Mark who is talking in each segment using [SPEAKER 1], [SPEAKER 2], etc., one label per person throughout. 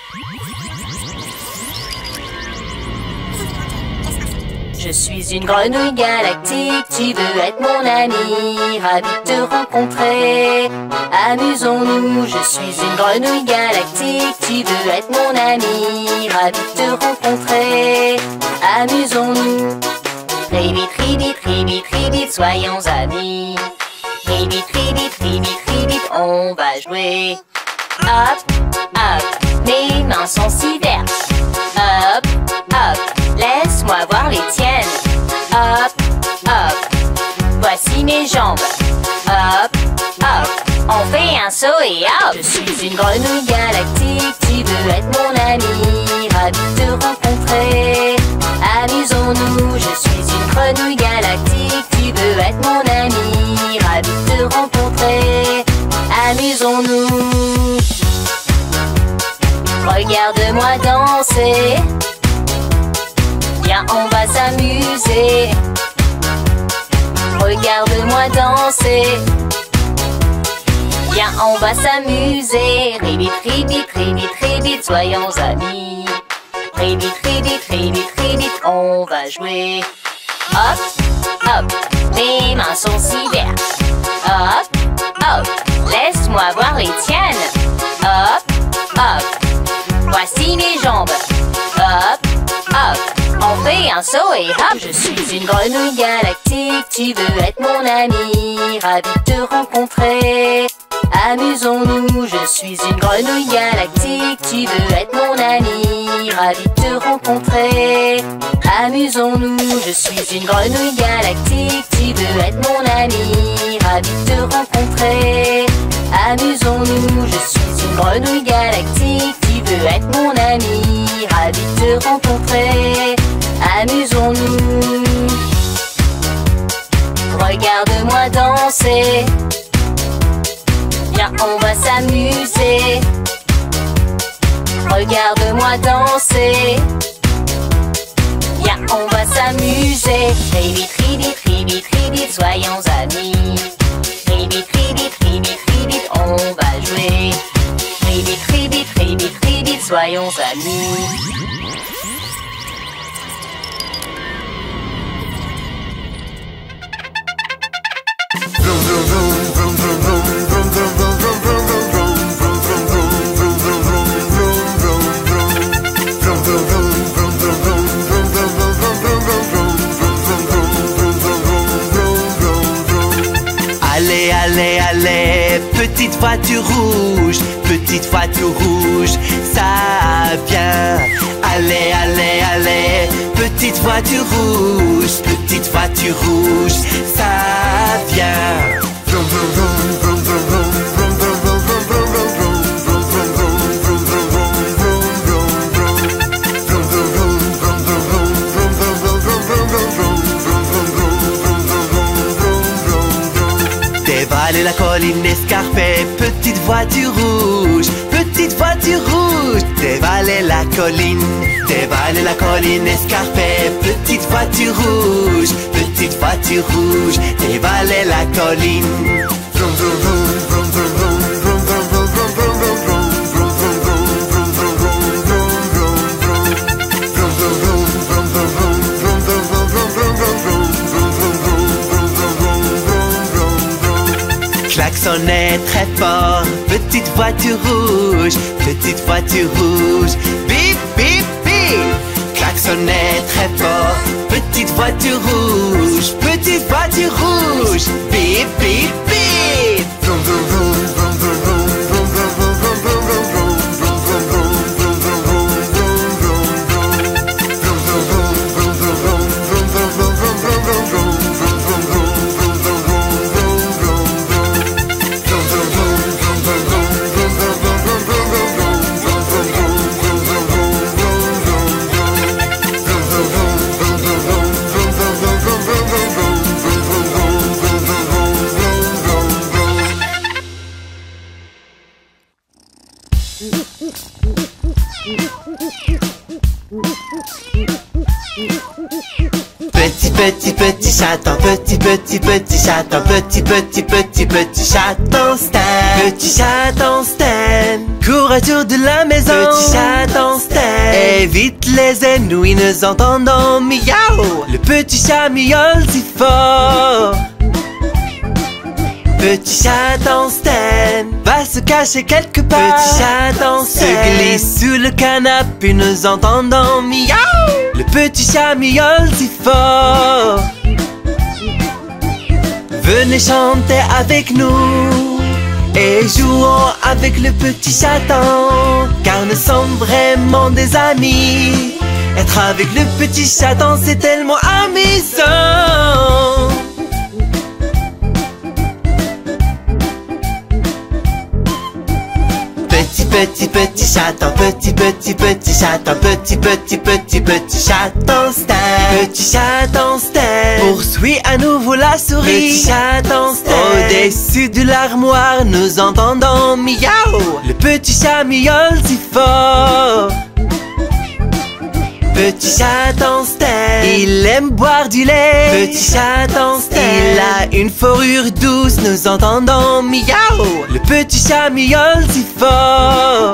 [SPEAKER 1] Je suis une grenouille galactique, tu veux être mon ami, ravi de te rencontrer. Amusons-nous, je suis une grenouille galactique, tu veux être mon ami, ravi de te rencontrer. Amusons-nous. Très vite, soyons amis. Très vite, on va jouer. Hop, hop, mes mains sont si vertes. Hop, hop, laisse-moi voir les tiennes. Hop, hop, voici mes jambes. Hop, hop, on fait un saut et hop. Je suis une grenouille galactique, tu veux être mon ami, ravi de te rencontrer. Amusons-nous, je suis une grenouille galactique, tu veux être mon ami, ravi de te rencontrer. Amusons-nous. Regarde-moi danser. Viens, on va s'amuser. Regarde-moi danser. Viens, on va s'amuser. Très vite, soyons amis. Très vite, on va jouer. Hop, hop, mes mains sont si vertes. Hop, hop, laisse-moi voir les tiennes. Hop, hop, voici mes jambes. Hop, hop, on fait un saut et hop. Je suis une grenouille galactique, tu veux être mon ami, ravi de te rencontrer. Amusons-nous, je suis une grenouille galactique, tu veux être mon ami, ravi de te rencontrer. Amusons-nous, je suis une grenouille galactique, tu veux être mon ami, ravi de te rencontrer. Amusons-nous, je suis une grenouille galactique, tu veux être mon ami, ravi de te rencontrer. Amusons-nous. Regarde-moi danser. Viens, on va s'amuser. Regarde-moi danser. Viens, on va s'amuser. Très vite, soyons amis. Très vite, on va jouer. Très vite, soyons amis.
[SPEAKER 2] Allez, petite voiture rouge, ça vient. Allez, petite voiture rouge, ça vient. Dévaler la colline escarpée, petite voiture rouge, dévaler la colline escarpée, petite voiture rouge, dévaler la colline. Klaxonnez très fort, petite voiture rouge, bip, bip, bip. Klaxonnez très fort, petite voiture rouge, bip, bip, bip. Petit chaton, petit chaton Stan, court autour de la maison. Petit chaton Stan, évite les ennuis, nous entendons miaou. Le petit chat miaule si fort. Petit chaton Stan va se cacher quelque part. Petit chaton Stan se glisse sous le canapé, nous entendons miaou. Le petit chat miaule si fort. Venez chanter avec nous et jouons avec le petit chaton, car nous sommes vraiment des amis. Être avec le petit chaton, c'est tellement amusant. Petit chaton, petit chaton, petit chaton Stan. Petit chaton Stan poursuit à nouveau la souris. Petit chaton Stan au-dessus de l'armoire, nous entendons miaou. Le petit chat miaule si fort. Petit chaton Stan, il aime boire du lait. Petit chaton Stan, il a une fourrure douce, nous entendons miaou. Le petit chat miaule si fort.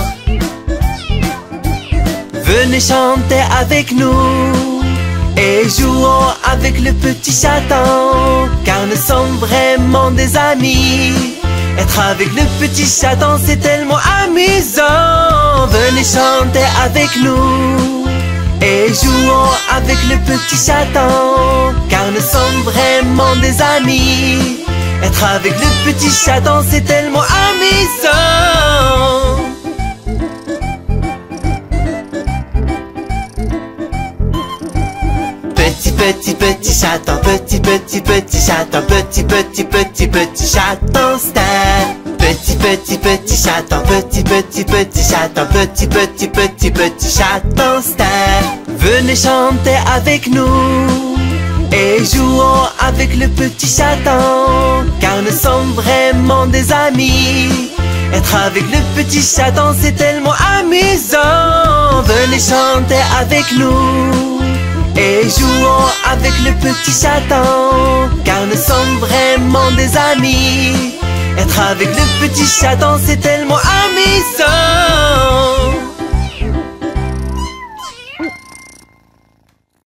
[SPEAKER 2] Venez chanter avec nous et jouons avec le petit chaton, car nous sommes vraiment des amis. Être avec le petit chaton, c'est tellement amusant. Venez chanter avec nous et jouons avec le petit chaton, car nous sommes vraiment des amis. Être avec le petit chaton, c'est tellement amusant. Petit chaton, petit chaton, petit chaton Stan. Petit chaton, petit chaton, petit chaton Stan. Venez chanter avec nous et jouons avec le petit chaton, car nous sommes vraiment des amis. Être avec le petit chaton, c'est tellement amusant. Venez chanter avec nous et jouons avec le petit chaton, car nous sommes vraiment des amis. Être avec le petit chaton, c'est tellement amusant.